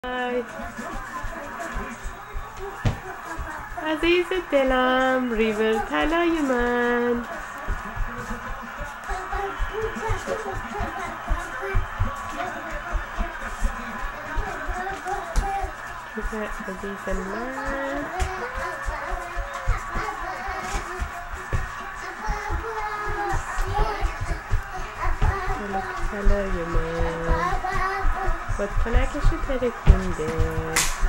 عزیز دلم، ریور طلای من. عزیز من، طلای من، بادکنکش ترکونده.